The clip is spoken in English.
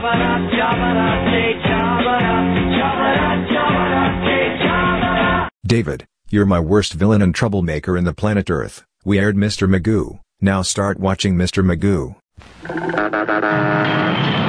David, you're my worst villain and troublemaker in the planet Earth. We aired Mr. Magoo, now start watching Mr. Magoo.